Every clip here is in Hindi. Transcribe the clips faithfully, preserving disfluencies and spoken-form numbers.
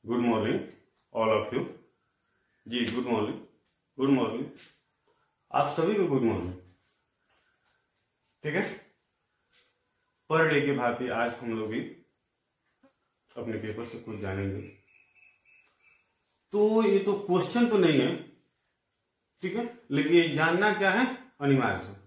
Good morning all of you. जी गुड मॉर्निंग, गुड मॉर्निंग आप सभी को, गुड मॉर्निंग। ठीक है, पर डे की भांति आज हम लोग भी अपने पेपर से कुछ जानेंगे। तो ये तो क्वेश्चन तो नहीं है, ठीक है, लेकिन ये जानना क्या है अनिवार्य से।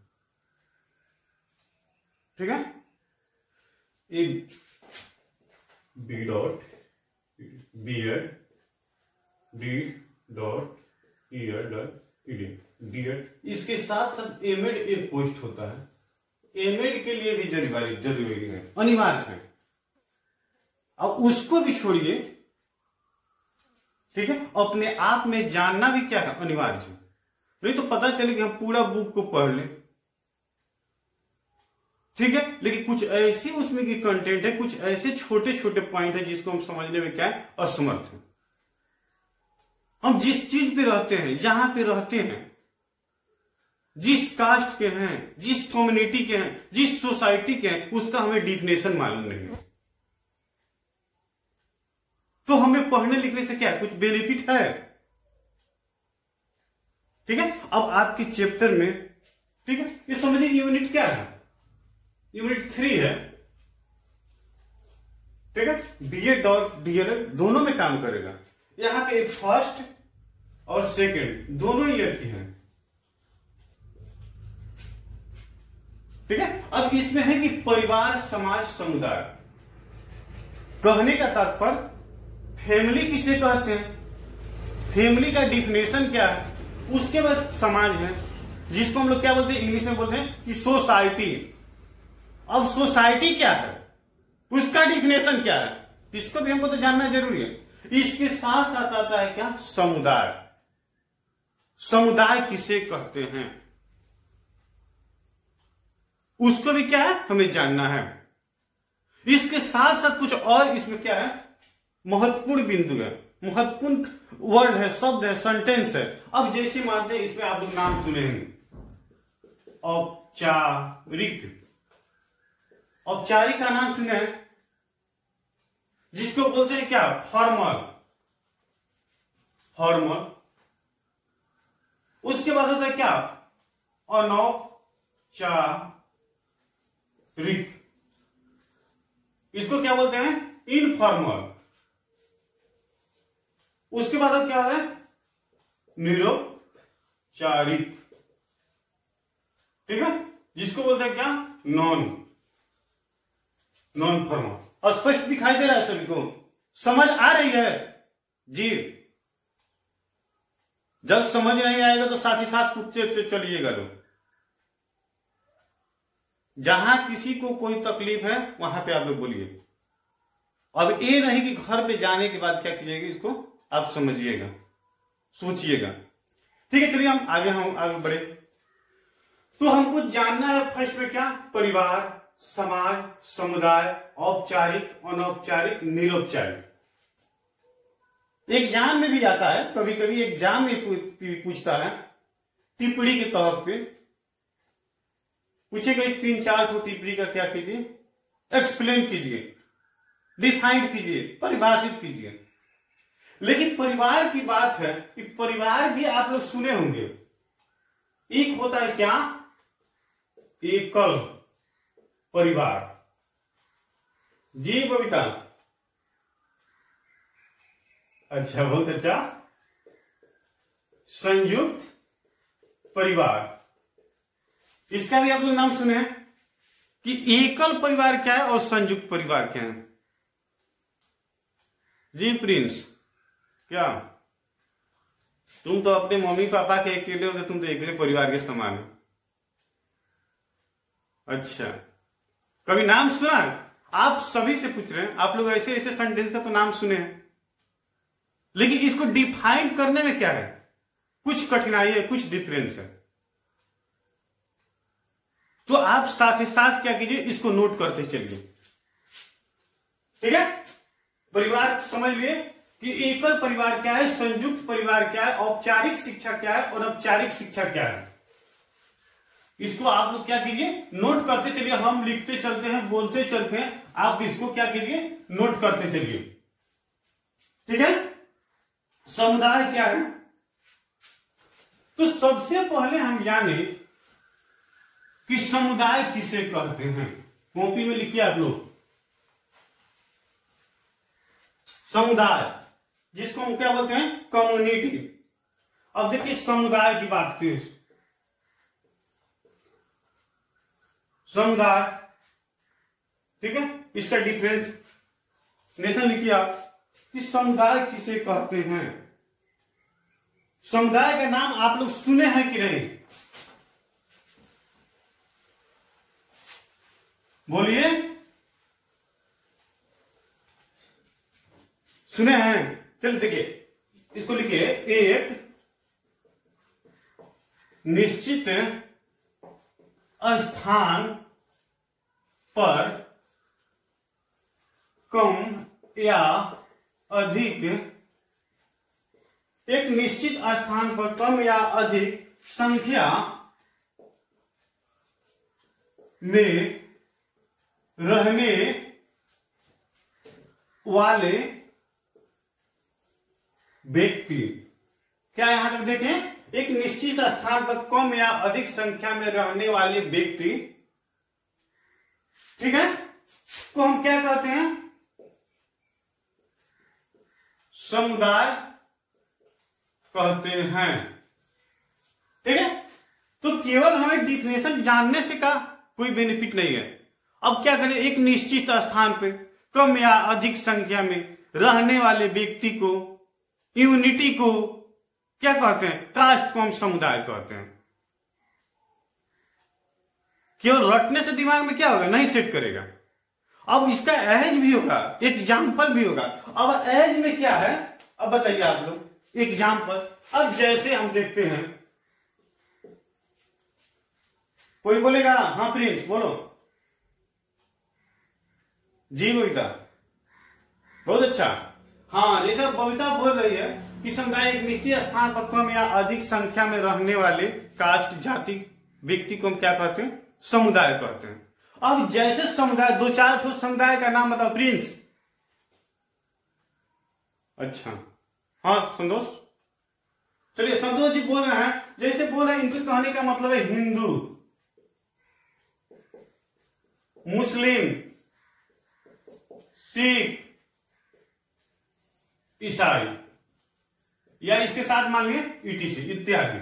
ठीक है, एक B dot B Ed D dot E Ed dot E D D Ed, इसके साथ साथ एमएड एक पोस्ट होता है। एमएड के लिए भी जरूरी जरूरी है, अनिवार्य है। और उसको भी छोड़िए, ठीक है, अपने आप में जानना भी क्या है अनिवार्य है। नहीं तो पता चले कि हम पूरा बुक को पढ़ लें, ठीक है, लेकिन कुछ ऐसी उसमें की कंटेंट है, कुछ ऐसे छोटे छोटे पॉइंट है जिसको हम समझने में क्या है असमर्थ है। हम जिस चीज पे रहते हैं, जहां पे रहते हैं, जिस कास्ट के हैं, जिस कम्युनिटी के हैं, जिस सोसाइटी के हैं, उसका हमें डिफिनेशन मालूम नहीं है। तो हमें पढ़ने लिखने से क्या है, कुछ बेनिफिट है। ठीक है, अब आपके चैप्टर में, ठीक है, ये समझिए यूनिट क्या है, यूनिट थ्री है। ठीक है, बीएड और डीएलएड दोनों में काम करेगा। यहां पे एक फर्स्ट और सेकंड दोनों ईयर की हैं। ठीक है, अब इसमें है कि परिवार, समाज, समुदाय। कहने का तात्पर्य फैमिली किसे कहते हैं, फैमिली का डिफिनेशन क्या है, उसके बाद समाज है जिसको हम लोग क्या बोलते हैं, इंग्लिश में बोलते हैं कि सोसाइटी। अब सोसाइटी क्या है, उसका डिफिनेशन क्या है, इसको भी हमको तो जानना जरूरी है। इसके साथ साथ आता है क्या, समुदाय। समुदाय किसे कहते हैं, उसको भी क्या है हमें जानना है। इसके साथ साथ कुछ और इसमें क्या है, महत्वपूर्ण बिंदु है, महत्वपूर्ण वर्ड है, शब्द है, सेंटेंस है। अब जैसे मानते हैं इसमें आप लोग नाम सुने हैं, औपचारिक। औपचारिक का नाम सुने हैं, जिसको बोलते हैं क्या, फॉर्मल। फॉर्मल। उसके बाद होता है क्या, अनौपचारिक। इसको क्या बोलते हैं, इनफॉर्मल। उसके बाद क्या होता है, निरौपचारिक। ठीक है, जिसको बोलते हैं क्या, नॉन नॉन फॉर्मल। स्पष्ट दिखाई दे रहा है सभी को, समझ आ रही है जी। जब समझ नहीं आएगा तो साथ ही साथ पूछते चलिएगा लोग। जहां किसी को कोई तकलीफ है वहां पे आप लोग बोलिए। अब ये नहीं कि घर पे जाने के बाद क्या कीजिएगा, इसको आप समझिएगा, सोचिएगा। ठीक है, चलिए हम आगे हम आगे बढ़े। तो हमको जानना है फर्स्ट में क्या, परिवार, समाज, समुदाय, औपचारिक, अनौपचारिक, निरौपचारिक। एग्जाम में भी आता है, कभी कभी एग्जाम में पूछता है, टिप्पणी के तौर पे पूछेगा, तीन चार ठो टिप्पणी का क्या कीजिए, एक्सप्लेन कीजिए, डिफाइंड कीजिए, परिभाषित कीजिए। लेकिन परिवार की बात है कि परिवार भी आप लोग सुने होंगे। एक होता है क्या, एकल परिवार। जी बबीता, अच्छा, बहुत अच्छा। संयुक्त परिवार, इसका भी आप लोग नाम सुने हैं कि एकल परिवार क्या है और संयुक्त परिवार क्या है। जी प्रिंस, क्या तुम तो अपने मम्मी पापा के अकेले हो, तुम तो अकेले परिवार के समान हो। अच्छा, कभी नाम सुना है? आप सभी से पूछ रहे हैं, आप लोग ऐसे ऐसे सेंटेंस का तो नाम सुने हैं, लेकिन इसको डिफाइन करने में क्या है, कुछ कठिनाई है, कुछ डिफरेंस है। तो आप साथ ही साथ क्या कीजिए, इसको नोट करते चलिए। ठीक है, परिवार समझ लिए कि एकल परिवार क्या है, संयुक्त परिवार क्या है, औपचारिक शिक्षा क्या है और अनौपचारिक शिक्षा क्या है। इसको आप लोग क्या कीजिए, नोट करते चलिए। हम लिखते चलते हैं, बोलते चलते हैं, आप इसको क्या कीजिए, नोट करते चलिए। ठीक है। समुदाय क्या है? तो सबसे पहले हम जाने कि समुदाय किसे कहते हैं। कॉपी में लिखिए आप लोग, समुदाय जिसको हम क्या बोलते हैं? कम्युनिटी। अब देखिए समुदाय की बात करते हैं। समुदाय, ठीक है, इसका डिफरेंस नेशन लिखिए आप कि समुदाय किसे कहते हैं। समुदाय का नाम आप लोग सुने हैं कि नहीं? बोलिए, सुने हैं? चलिए देखिए, इसको लिखिए, एक निश्चित स्थान पर कम या अधिक, एक निश्चित स्थान पर कम या अधिक संख्या में रहने वाले व्यक्ति। क्या यहां तक देखें, एक निश्चित स्थान पर कम या अधिक संख्या में रहने वाले व्यक्ति, ठीक है, को हम क्या कहते हैं? समुदाय कहते हैं। ठीक है, तो केवल हमें डिफिनेशन जानने से का कोई बेनिफिट नहीं है। अब क्या करें, एक निश्चित स्थान पे कम या अधिक संख्या में रहने वाले व्यक्ति को, यूनिटी को क्या कहते हैं? कास्ट को हम समुदाय कहते हैं। केवल रटने से दिमाग में क्या होगा? नहीं सेट करेगा। अब इसका एज भी होगा, एग्जाम्पल भी होगा। अब एज में क्या है, अब बताइए आप लोग, एग्जाम्पल। अब जैसे हम देखते हैं, कोई बोलेगा हाँ प्रिंस बोलो। जी बबीता, बहुत अच्छा। हाँ, जैसा बबीता बोल रही है कि समुदाय एक निश्चित स्थान पर कम या अधिक संख्या में रहने वाले कास्ट, जाति, व्यक्ति को हम क्या कहते हैं? समुदाय कहते हैं। अब जैसे समुदाय, दो चार तो समुदाय का नाम बताओ प्रिंस। अच्छा, हाँ संतोष, चलिए संतोष जी बोल रहे हैं, जैसे बोल रहे हैं, इनके कहने का मतलब है हिंदू, मुस्लिम, सिख, ईसाई, या इसके साथ मान लीजिए ईटीसी इत्यादि।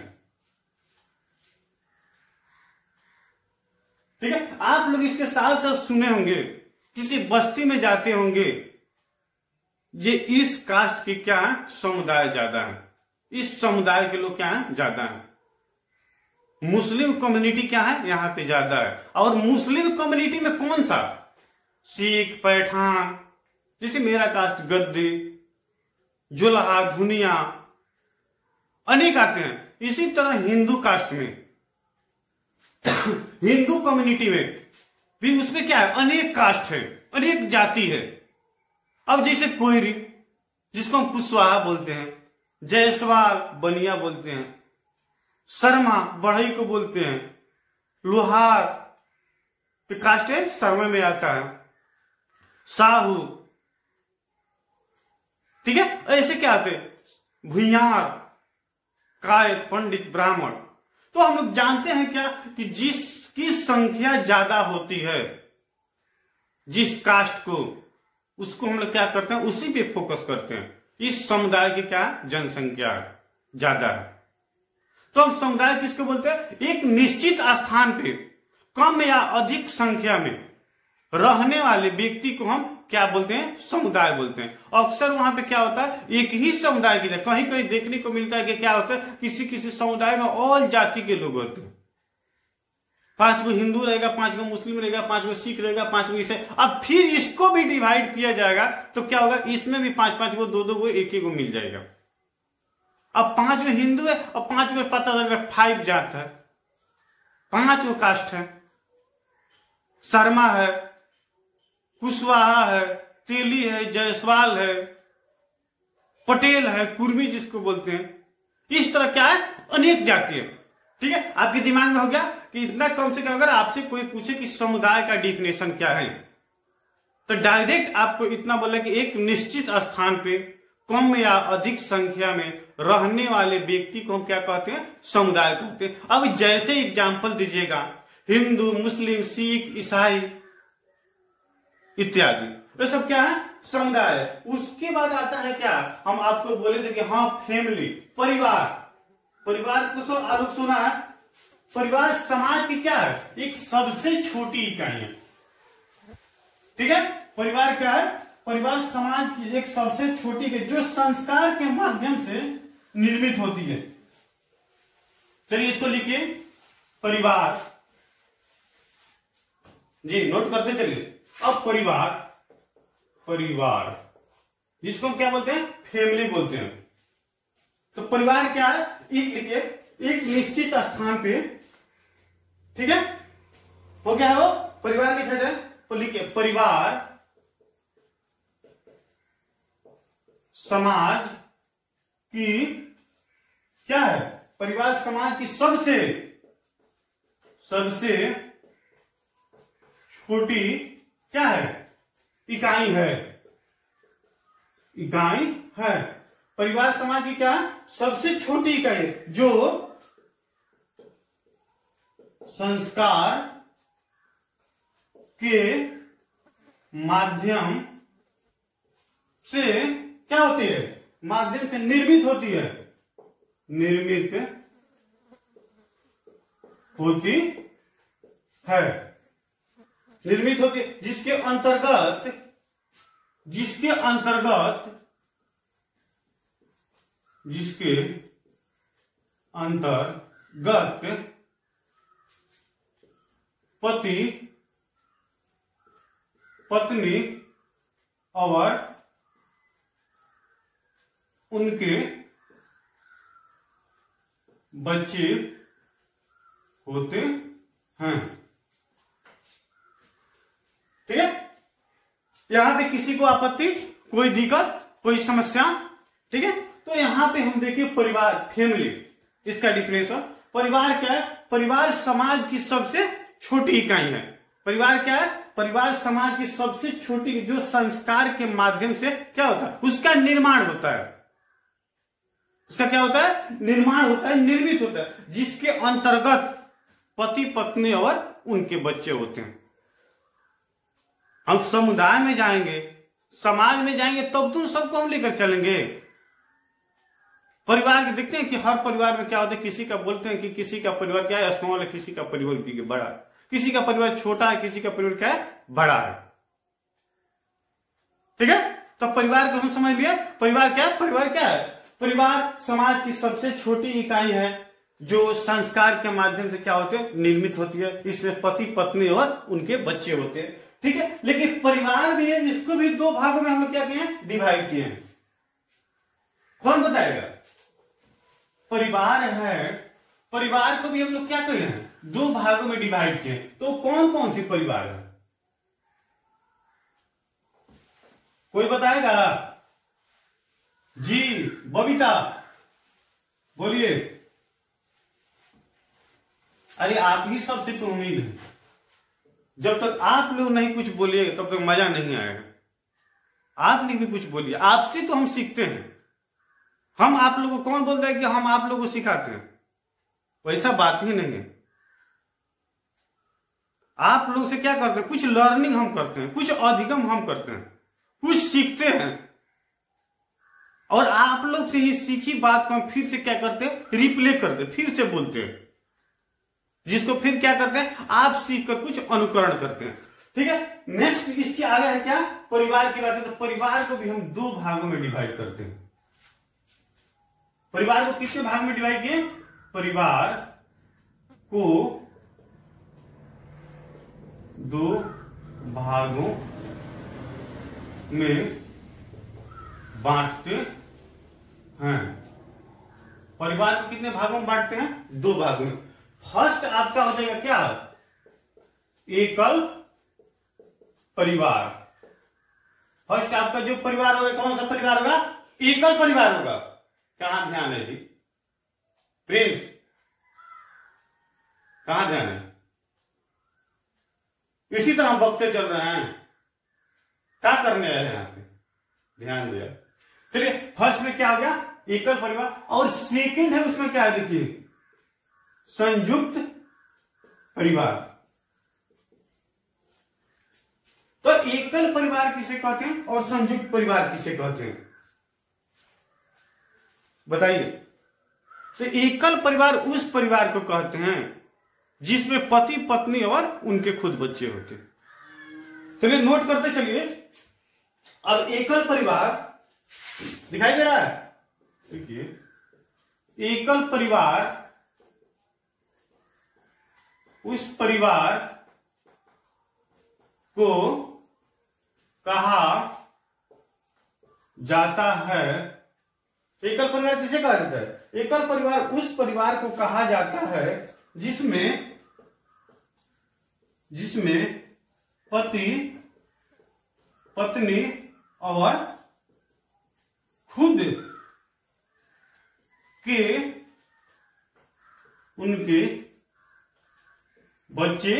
ठीक है, आप लोग इसके साथ साथ सुने होंगे, किसी बस्ती में जाते होंगे, ये इस कास्ट के क्या है? समुदाय ज्यादा है, इस समुदाय के लोग क्या है? ज्यादा है। मुस्लिम कम्युनिटी क्या है? यहां पे ज्यादा है। और मुस्लिम कम्युनिटी में कौन सा? सिख, पैठान, जैसे मेरा कास्ट गद्दी, जुलाहा, धुनिया, अनेक आते हैं। इसी तरह हिंदू कास्ट में, हिंदू कम्युनिटी में भी उसमें क्या है? अनेक कास्ट है, अनेक जाति है। अब जैसे कोयरी, जिसको हम कुशवाहा बोलते हैं, जायसवाल बनिया बोलते हैं, शर्मा बढ़ई को बोलते हैं, लोहार तो कास्ट है शर्मा में आता है, साहू, ठीक है, ऐसे क्या आते हैं? भुइयार, कायत, पंडित, ब्राह्मण। तो हम लोग जानते हैं क्या कि जिसकी संख्या ज्यादा होती है, जिस कास्ट को, उसको हम लोग क्या करते हैं? उसी पे फोकस करते हैं। इस समुदाय की क्या जनसंख्या ज्यादा है, तो हम समुदाय किसको बोलते हैं? एक निश्चित स्थान पे कम या अधिक संख्या में रहने वाले व्यक्ति को हम क्या बोलते हैं? समुदाय बोलते हैं। अक्सर वहां पे क्या होता है? एक ही समुदाय की, कहीं कहीं देखने को मिलता है कि क्या होता है, किसी किसी समुदाय में ऑल जाति के लोग होते हैं। पांच गो हिंदू रहेगा, पांच गो मुस्लिम रहेगा, पांच गो सिख रहेगा, पांच गो ईसाई। अब फिर इसको भी डिवाइड किया जाएगा तो क्या होगा? इसमें भी पांच पांच गो, दो दो गो, एक एक गो मिल जाएगा। अब पांच गो हिंदू है और पांच गो पता लग रहा है फाइव जात है, पांच गो कास्ट है, शर्मा है, कुशवाहा है, तेली है, जायसवाल है, पटेल है, कुर्मी जिसको बोलते हैं। इस तरह क्या है? अनेक जाति है। ठीक है, आपके दिमाग में हो गया कि इतना कम से कम अगर आपसे कोई पूछे कि समुदाय का डिफिनेशन क्या है, तो डायरेक्ट आपको इतना बोला कि एक निश्चित स्थान पे कम या अधिक संख्या में रहने वाले व्यक्ति को हम क्या कहते हैं? समुदाय कहते हैं। अब जैसे एग्जाम्पल दीजिएगा, हिंदू, मुस्लिम, सिख, ईसाई इत्यादि, ये सब क्या है? समुदाय है। उसके बाद आता है क्या? हम आपको बोले थे कि हाँ फैमिली, परिवार। परिवार को सो आरोप सुना है। परिवार समाज की क्या है? एक सबसे छोटी इकाई है। ठीक है, परिवार क्या है? परिवार समाज की एक सबसे छोटी है जो संस्कार के माध्यम से निर्मित होती है। चलिए इसको लिखिए, परिवार। जी नोट करते चलिए। अब परिवार, परिवार जिसको हम क्या बोलते हैं? फैमिली बोलते हैं। तो परिवार क्या है? एक लिखिए, एक निश्चित स्थान पे, ठीक है, वो क्या है? वो परिवार लिखा जाए तो लिखिए, परिवार समाज की क्या है? परिवार समाज की सबसे सबसे छोटी क्या है? इकाई है। इकाई है। परिवार समाज की क्या है? सबसे छोटी इकाई है जो संस्कार के माध्यम से क्या होती है? माध्यम से निर्मित होती है। निर्मित होती है। निर्मित होती है जिसके अंतर्गत जिसके अंतर्गत जिसके अंतर्गत पति, पत्नी और उनके बच्चे होते हैं। ठीक है, यहां पे किसी को आपत्ति, कोई दिक्कत, कोई समस्या? ठीक है, तो यहां पे हम देखिए परिवार, फैमिली, इसका डिफिनेशन। परिवार क्या है? परिवार समाज की सबसे छोटी इकाई है। परिवार क्या है? परिवार समाज की सबसे छोटी, जो संस्कार के माध्यम से क्या होता है? उसका निर्माण होता है। उसका क्या होता है? निर्माण होता है, निर्मित होता है, जिसके अंतर्गत पति, पत्नी और उनके बच्चे होते हैं। हम समुदाय में जाएंगे, समाज में जाएंगे, तब तो सबको हम लेकर चलेंगे। परिवार के देखते हैं कि हर परिवार में क्या होता है? किसी का बोलते हैं कि किसी का परिवार क्या है? स्मॉल है, किसी का परिवार बड़ा है, किसी का परिवार छोटा है, किसी का परिवार क्या है? बड़ा है। ठीक है, तो परिवार को हम समझ लिए। परिवार क्या है? परिवार क्या है? परिवार समाज की सबसे छोटी इकाई है जो संस्कार के माध्यम से क्या होते हैं? निर्मित होती है। इसमें पति, पत्नी और उनके बच्चे होते हैं। ठीक है, लेकिन परिवार भी है जिसको भी दो भागों में हम लोग क्या किए हैं? डिवाइड किए हैं। कौन बताएगा? परिवार है, परिवार को भी हम लोग क्या किए हैं? दो भागों में डिवाइड किए। तो कौन कौन सी परिवार है? कोई बताएगा? जी बबीता बोलिए। अरे आप ही सबसे तो उम्मीद है, जब तक आप लोग नहीं कुछ बोलिए तब तक मजा नहीं आएगा। आप नहीं भी कुछ बोलिए, आपसे तो हम सीखते हैं। हम आप लोगों को कौन बोलता है कि हम आप लोगों को सिखाते हैं? वैसा बात ही नहीं है। आप लोग से क्या करते हैं? कुछ लर्निंग हम करते हैं, कुछ अधिगम हम करते हैं, कुछ सीखते हैं, और आप लोग से ये सीखी बात को हम फिर से क्या करते हैं? रिप्ले करते, फिर से बोलते हैं, जिसको फिर क्या करते हैं? आप सीख कर कुछ अनुकरण करते हैं। ठीक है, नेक्स्ट इसके आगे है क्या? परिवार की बात है। तो परिवार को भी हम दो भागों में डिवाइड करते हैं। परिवार को किसके भाग में डिवाइड किए? परिवार को दो भागों में बांटते हैं। परिवार को कितने भागों में बांटते हैं? दो भागों में। फर्स्ट आपका हो जाएगा क्या? एकल परिवार। फर्स्ट आपका जो परिवार होगा, कौन सा परिवार होगा? एकल परिवार होगा। कहां ध्यान है जी? प्रिंस कहां ध्यान है? इसी तरह हम बकते चल रहे हैं। क्या करने आए हैं यहाँ पे? ध्यान दिया। चलिए फर्स्ट में क्या आ गया, एकल परिवार, और सेकंड है उसमें क्या है देखिए, संयुक्त परिवार। तो एकल परिवार किसे कहते हैं और संयुक्त परिवार किसे कहते हैं बताइए। तो एकल परिवार उस परिवार को कहते हैं जिसमें पति पत्नी और उनके खुद बच्चे होते हैं। चलिए नोट करते चलिए। अब एकल परिवार दिखाई दे रहा है, देखिए एकल परिवार उस परिवार को कहा जाता है। एकल परिवार किसे कहा जाता है, एकल परिवार उस परिवार को कहा जाता है जिसमें जिसमें पति पत्नी और खुद के उनके बच्चे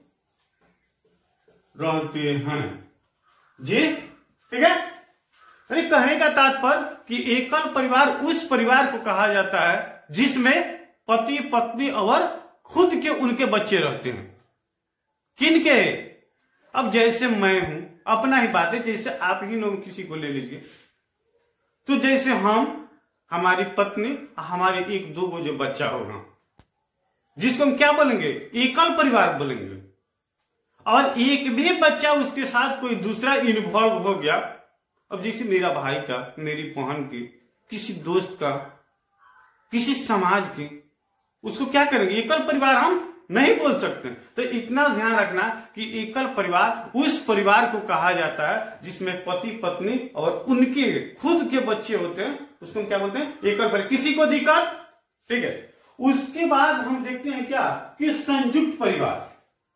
रहते हैं जी, ठीक है। अरे कहने का तात्पर्य कि एकल परिवार उस परिवार को कहा जाता है जिसमें पति पत्नी और खुद के उनके बच्चे रहते हैं। किनके, अब जैसे मैं हूं, अपना ही बात है, जैसे आप ही लोग किसी को ले लीजिए, तो जैसे हम, हमारी पत्नी, हमारे एक दो को जो बच्चा होगा जिसको हम क्या बोलेंगे, एकल परिवार बोलेंगे। और एक भी बच्चा उसके साथ कोई दूसरा इन्वॉल्व हो गया, अब जैसे मेरा भाई का, मेरी बहन की, किसी दोस्त का, किसी समाज की, उसको क्या करेंगे, एकल परिवार हम नहीं बोल सकते। तो इतना ध्यान रखना कि एकल परिवार उस परिवार को कहा जाता है जिसमें पति पत्नी और उनके खुद के बच्चे होते हैं, उसको क्या बोलते हैं, एकल परिवार। किसी को दिक्कत, ठीक है। उसके बाद हम देखते हैं क्या कि संयुक्त परिवार।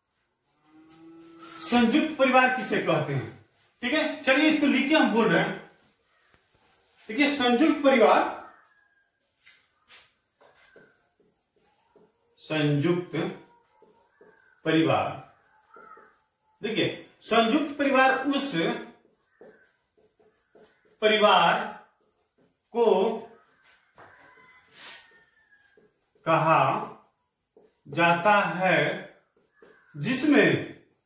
संयुक्त परिवार किसे कहते हैं, ठीक है। चलिए इसको लिखिए, हम बोल रहे हैं, ठीक है। संयुक्त परिवार, संयुक्त परिवार, देखिए संयुक्त परिवार उस परिवार को कहा जाता है जिसमें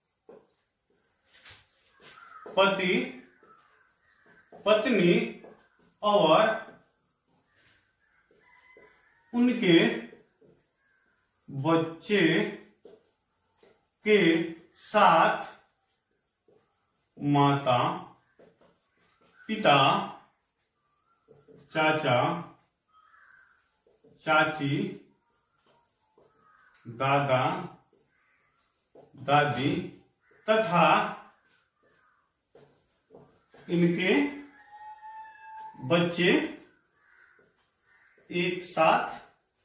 पति पत्नी और उनके बच्चे के साथ माता पिता चाचा चाची दादा दादी तथा इनके बच्चे एक साथ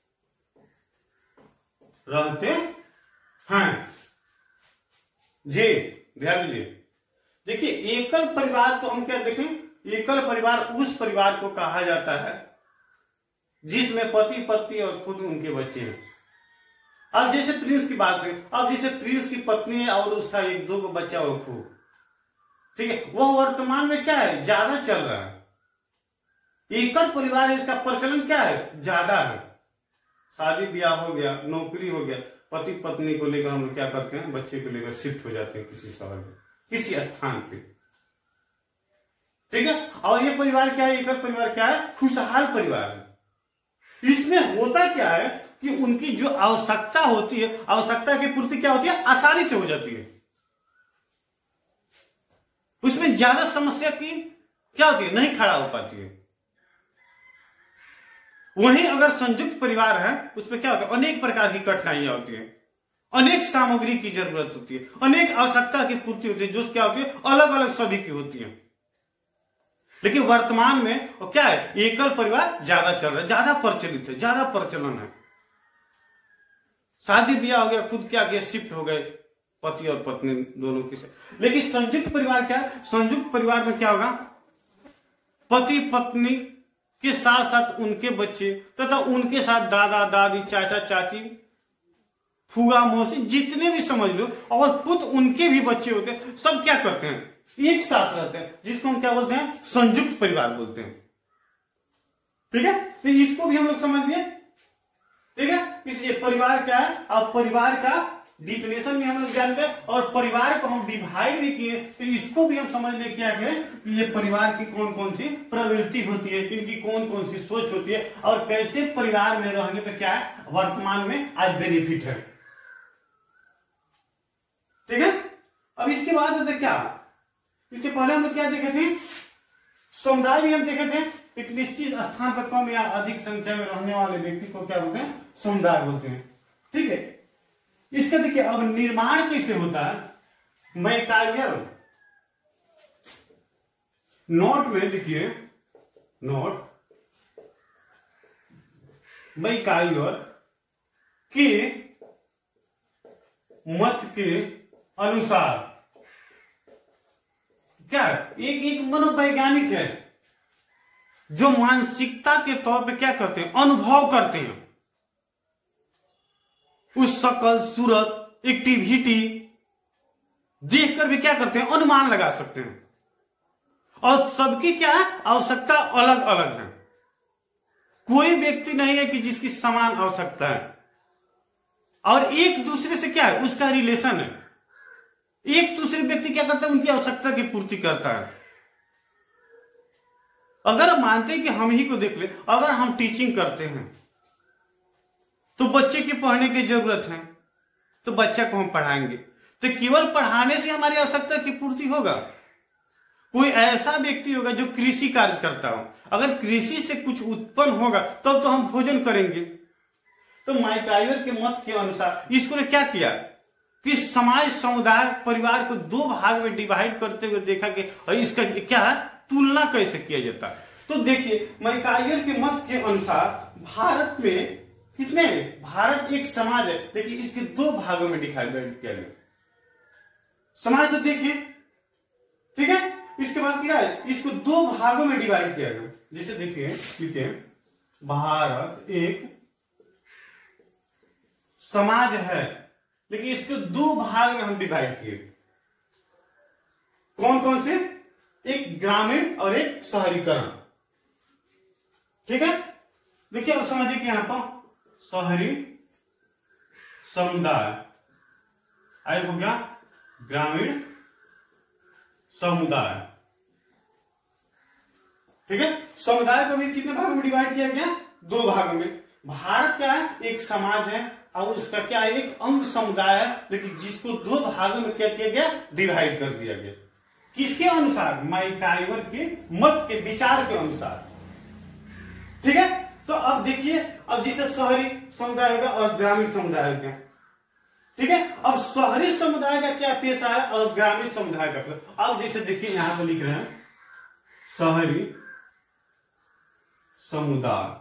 रहते हैं जी। ध्यान दीजिए, देखिए एकल परिवार को हम क्या देखें, एकल परिवार उस परिवार को कहा जाता है जिसमें पति पत्नी और खुद उनके बच्चे हैं। अब जैसे प्रिंस की बात है, अब जैसे प्रिंस की पत्नी और उसका एक दो बच्चा और खूब, ठीक है, वो वर्तमान में क्या है, ज्यादा चल रहा है। एकल परिवार इसका प्रचलन क्या है, ज्यादा है। शादी ब्याह हो गया, नौकरी हो गया, पति पत्नी को लेकर हम लोग क्या करते हैं, बच्चे को लेकर शिफ्ट हो जाते हैं किसी शहर में, किसी स्थान पे, ठीक है। और ये परिवार क्या है, एकल परिवार क्या है, खुशहाल परिवार है। इसमें होता क्या है कि उनकी जो आवश्यकता होती है, आवश्यकता की पूर्ति क्या होती है, आसानी से हो जाती है। उसमें ज्यादा समस्या की क्या होती है, नहीं खड़ा हो पाती है। वहीं अगर संयुक्त परिवार है, उसमें क्या होता है, अनेक प्रकार की कठिनाइयां होती है, अनेक सामग्री की जरूरत होती है, अनेक आवश्यकता की पूर्ति होती है, जो क्या होती है, अलग अलग सभी की होती है। लेकिन वर्तमान में वो क्या है, एकल परिवार ज्यादा चल रहा है, ज्यादा प्रचलित है, ज्यादा प्रचलन है। शादी ब्याह हो गया, खुद क्या किया, शिफ्ट हो गए पति और पत्नी दोनों की से। लेकिन संयुक्त परिवार क्या है, संयुक्त परिवार में क्या होगा, पति पत्नी के साथ साथ उनके बच्चे तथा उनके साथ दादा दादी चाचा चाची फूआ मौसी जितने भी समझ लो, और खुद उनके भी बच्चे होते हैं, सब क्या करते हैं, एक साथ रहते हैं, जिसको हम क्या बोलते हैं, संयुक्त परिवार बोलते हैं। ठीक है, तो इसको भी हम लोग समझ लिए। ठीक है, इसलिए परिवार क्या है, अब परिवार का डिफिनेशन भी हम लोग जान गए और परिवार को हम डिवाइड भी किए, तो इसको भी हम समझ ले क्या है कि ये परिवार की कौन कौन सी प्रवृत्ति होती है, इनकी कौन कौन सी सोच होती है और कैसे परिवार में रहने पे क्या है वर्तमान में आज बेनिफिट है। ठीक है, अब इसके बाद होता क्या, इसके पहले हम लोग क्या देखे थे, समुदाय भी हम देखे थे। एक निश्चित स्थान पर कम या अधिक संख्या में रहने वाले व्यक्ति को क्या बोलते हैं, समुदाय बोलते हैं। ठीक है, इसका देखिए अब निर्माण कैसे होता है। मैकाइवर नोट में देखिए, नोट मैकाइवर के मत के अनुसार क्या एक एक मनोवैज्ञानिक है जो मानसिकता के तौर पे क्या करते हैं, अनुभव करते हैं, उस शकल सूरत एक्टिविटी देखकर भी क्या करते हैं, अनुमान लगा सकते हैं। और सबकी क्या आवश्यकता अलग अलग है, कोई व्यक्ति नहीं है कि जिसकी समान आवश्यकता है, और एक दूसरे से क्या है उसका रिलेशन है, एक दूसरे व्यक्ति क्या करता है उनकी आवश्यकता की पूर्ति करता है। अगर मानते हैं कि हम ही को देख ले, अगर हम टीचिंग करते हैं तो बच्चे की पढ़ने की जरूरत है, तो बच्चा को हम पढ़ाएंगे, तो केवल पढ़ाने से हमारी आवश्यकता की पूर्ति होगा। कोई ऐसा व्यक्ति होगा जो कृषि कार्य करता हो, अगर कृषि से कुछ उत्पन्न होगा तब तो, तो हम भोजन करेंगे। तो मैकाइवर के मत के अनुसार इसको क्या किया कि समाज समुदाय परिवार को दो भाग में डिवाइड करते हुए देखा कि और इसका क्या है तुलना कैसे किया जाता है। तो देखिए मैकाइवर के मत के अनुसार भारत में कितने, भारत एक समाज है, देखिए इसके दो भागों में डिवाइड किया गया समाज। तो देखिए ठीक है, इसके बाद क्या है, इसको दो भागों में डिवाइड किया गया। जैसे देखिए ठीक है, भारत एक समाज है, लेकिन इसको दो भाग में हम डिवाइड किए। कौन कौन से, एक ग्रामीण और एक शहरीकरण। ठीक है, देखिए अब समझिए कि यहां पर शहरी समुदाय आए हो गया, ग्रामीण समुदाय। ठीक है, समुदाय को भी कितने भागों में डिवाइड किया गया, दो भागों में। भारत क्या है, एक समाज है और उसका क्या है, एक अंग समुदाय है, लेकिन जिसको दो भागों में क्या किया गया, डिवाइड कर दिया गया। किसके अनुसार, मैकाइवर के मत के विचार के अनुसार। ठीक है, तो अब देखिए, अब जैसे शहरी समुदाय होगा और ग्रामीण समुदाय होगा। ठीक है, अब शहरी समुदाय का क्या पेशा है और ग्रामीण समुदाय का पेशा। अब जैसे देखिए यहां पर लिख रहे हैं शहरी समुदाय।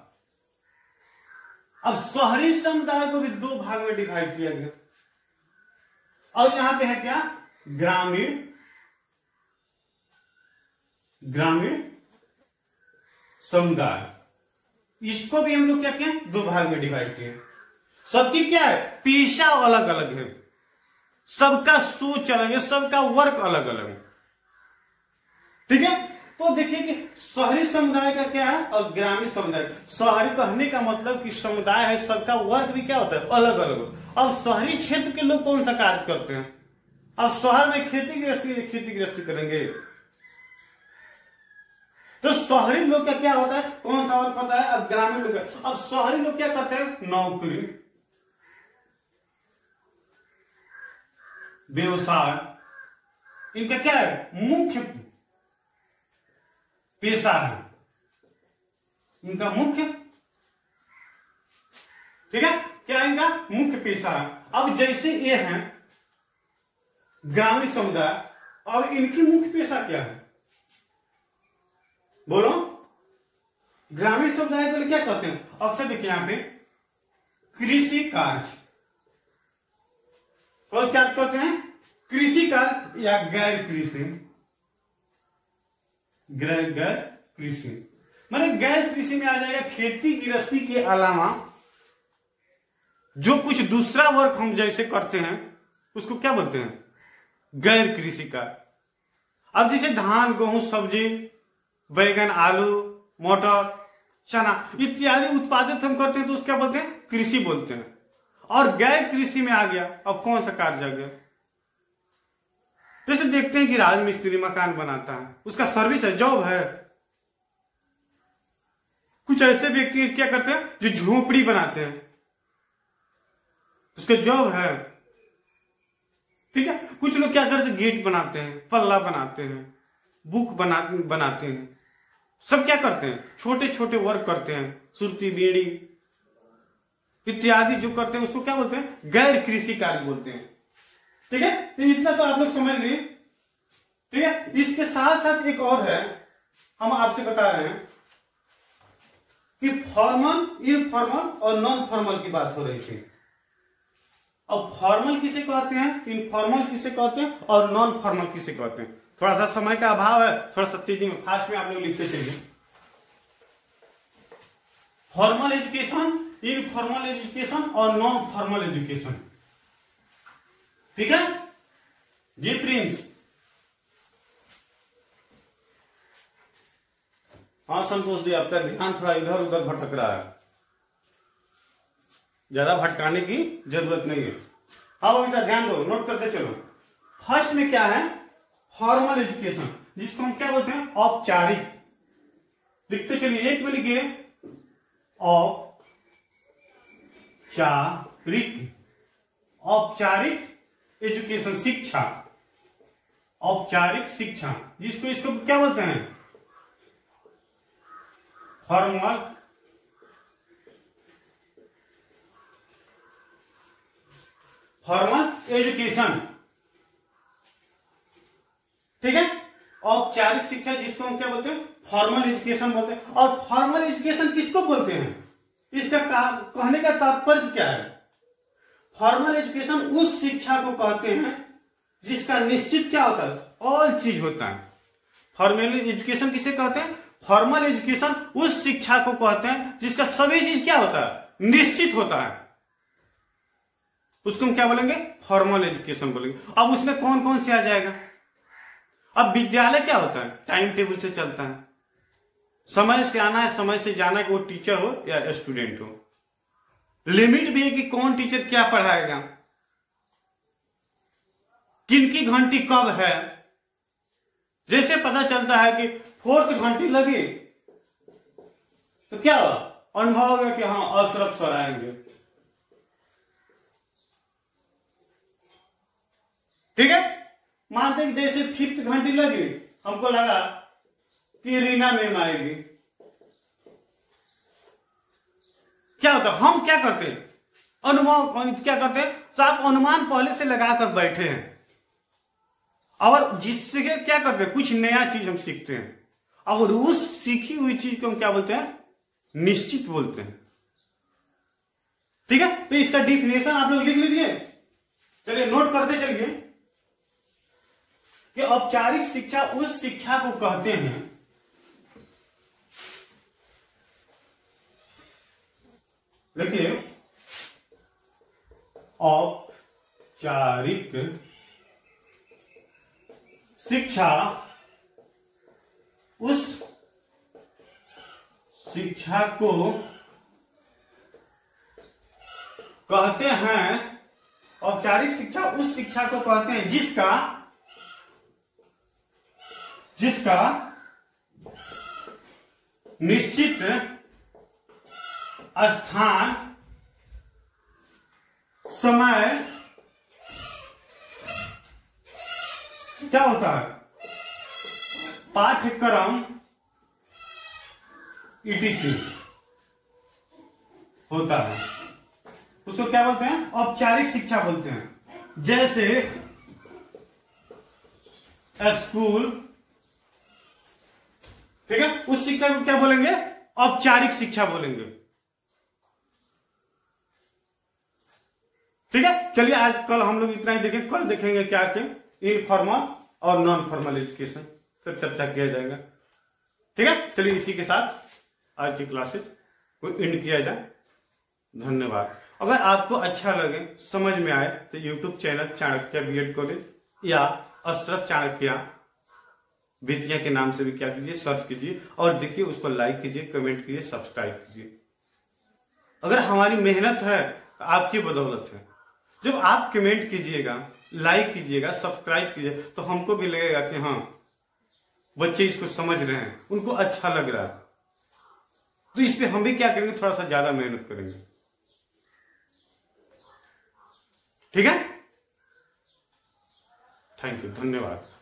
अब शहरी समुदाय को भी दो भाग में डिवाइड किया गया, और यहां पे है क्या, ग्रामीण ग्रामीण समुदाय। इसको भी हम लोग क्या किए, दो भाग में डिवाइड किए। सबकी क्या है, पेशा अलग अलग है, सबका सोच अलग है, सबका वर्क अलग अलग है। ठीक है, तो देखिए कि शहरी समुदाय का क्या है और ग्रामीण समुदाय। शहरी कहने का मतलब कि समुदाय है, सबका वर्क भी क्या होता है, अलग अलग। अब शहरी क्षेत्र के लोग कौन सा कार्य करते हैं, अब शहर में खेती गृहस्थी खेती गृहस्थी करेंगे, तो शहरी लोग का क्या होता है, कौन सा वर्क होता है, अब ग्रामीण लोग। अब शहरी लोग क्या करते हैं, नौकरी, व्यवसाय, इनका क्या है, मुख्य पेशा है, इनका मुख्य। ठीक है, क्या इनका मुख्य पेशा है। अब जैसे ये हैं ग्रामीण समुदाय, और इनकी मुख्य पेशा क्या है, बोलो। ग्रामीण समुदाय के लिए क्या कहते हैं, अक्सर देखिए यहां पे कृषि कार्य, और क्या कहते हैं, कृषि कार्य या गैर कृषि, गैर गैर कृषि माने गैर कृषि में आ जाएगा खेती गृहस्थी के अलावा जो कुछ दूसरा वर्क हम जैसे करते हैं उसको क्या बोलते हैं, गैर कृषि का। अब जैसे धान गेहूं सब्जी बैगन आलू मटर चना इत्यादि उत्पादित हम करते हैं तो उसको क्या बोलते हैं? कृषि बोलते हैं। और गैर कृषि में आ गया, अब कौन सा कार्य आ गया? जैसे देखते हैं कि राजमिस्त्री मकान बनाता है, उसका सर्विस है, जॉब है। कुछ ऐसे व्यक्ति क्या करते हैं जो झोपड़ी बनाते हैं, उसका जॉब है, ठीक है। कुछ लोग क्या करते हैं, गेट बनाते हैं, पल्ला बनाते हैं, बुक बना बनाते हैं, सब क्या करते हैं, छोटे छोटे वर्क करते हैं, सुरती बीड़ी इत्यादि जो करते हैं उसको क्या बोलते हैं? गैर कृषि कार्य बोलते हैं, ठीक है। तो इतना तो आप लोग समझ लिए, ठीक है। इसके साथ साथ एक और है, हम आपसे बता रहे हैं कि फॉर्मल, इनफॉर्मल और नॉन फॉर्मल की बात हो रही थी। अब फॉर्मल किसे कहते हैं, इनफॉर्मल किसे कहते हैं और नॉन फॉर्मल किसे कहते हैं? थोड़ा सा समय का अभाव है, थोड़ा सा तेजी में फास्ट में आप लोग लिखते चलिए। फॉर्मल एजुकेशन, इनफॉर्मल एजुकेशन और नॉन फॉर्मल एजुकेशन, ठीक है जी प्रिंस? हाँ संतोष जी, आपका ध्यान थोड़ा इधर उधर भटक रहा है, ज्यादा भटकाने की जरूरत नहीं है। अब बेटा ध्यान दो, नोट करते चलो। फर्स्ट में क्या है? फॉर्मल एजुकेशन, जिसको हम क्या बोलते हैं? औपचारिक। लिखते चलिए, एक में लिखिए औपचारिक, औपचारिक एजुकेशन, शिक्षा, औपचारिक शिक्षा, जिसको इसको क्या बोलते हैं? फॉर्मल फॉर्मल एजुकेशन, ठीक है। औपचारिक शिक्षा जिसको हम क्या बोलते हैं? फॉर्मल एजुकेशन बोलते हैं। और फॉर्मल एजुकेशन किसको बोलते हैं? इसका कहने का तात्पर्य क्या है? फॉर्मल एजुकेशन उस शिक्षा को कहते हैं जिसका निश्चित क्या होता है? ऑल चीज होता है। फॉर्मल एजुकेशन किसे कहते हैं? फॉर्मल एजुकेशन उस शिक्षा को कहते हैं जिसका सभी चीज क्या होता है? निश्चित होता है। उसको हम क्या बोलेंगे? फॉर्मल एजुकेशन बोलेंगे। अब उसमें कौन कौन से आ जाएगा? अब विद्यालय क्या होता है? टाइम टेबल से चलता है, समय से आना है, समय से जाना है, वो टीचर हो या स्टूडेंट हो। लिमिट भी है कि कौन टीचर क्या पढ़ाएगा, किनकी घंटी कब है। जैसे पता चलता है कि फोर्थ घंटी लगी तो क्या अनुभव होगा कि हाँ अशरफ सर आएंगे, ठीक है। मानते हैं जैसे फिफ्थ घंटी लगी, हमको लगा कि रीना मैम आएगी, क्या होता? हम क्या करते हैं? अनुभव क्या करते हैं? साफ अनुमान पहले से लगाकर बैठे हैं, और जिससे क्या करते हैं? कुछ नया चीज हम सीखते हैं, और उस सीखी हुई चीज को हम क्या बोलते हैं? निश्चित बोलते हैं, ठीक है। तो इसका डिफिनेशन आप लोग लिख लीजिए, चलिए नोट करते चलिए कि औपचारिक शिक्षा उस शिक्षा को कहते हैं देखिए औपचारिक शिक्षा उस शिक्षा को कहते हैं, औपचारिक शिक्षा उस शिक्षा को कहते हैं जिसका जिसका निश्चित स्थान, समय क्या होता है? पाठ्यक्रम ईटीसी होता है, उसको क्या बोलते हैं? औपचारिक शिक्षा बोलते हैं। जैसे स्कूल, ठीक है, उस शिक्षा को क्या बोलेंगे? औपचारिक शिक्षा बोलेंगे, ठीक है। चलिए आज कल हम लोग इतना ही देखें, कल देखेंगे क्या क्या इनफॉर्मल और नॉन फॉर्मल एजुकेशन, फिर चर्चा किया जाएगा, ठीक है। चलिए इसी के साथ आज की क्लासेस को एंड किया जाए। धन्यवाद। अगर आपको अच्छा लगे, समझ में आए तो YouTube channel Chanakya B Ed college या अशरफ चाणक्य बेतिया के नाम से भी क्या कीजिए, सर्च कीजिए और देखिए, उसको लाइक कीजिए, कमेंट कीजिए, सब्सक्राइब कीजिए। अगर हमारी मेहनत है तो आपकी बदौलत है। जब आप कमेंट कीजिएगा, लाइक कीजिएगा, सब्सक्राइब कीजिए, तो हमको भी लगेगा कि हाँ बच्चे इसको समझ रहे हैं, उनको अच्छा लग रहा है। तो इस पे हम भी क्या करेंगे, थोड़ा सा ज्यादा मेहनत करेंगे। ठीक है, थैंक यू, धन्यवाद।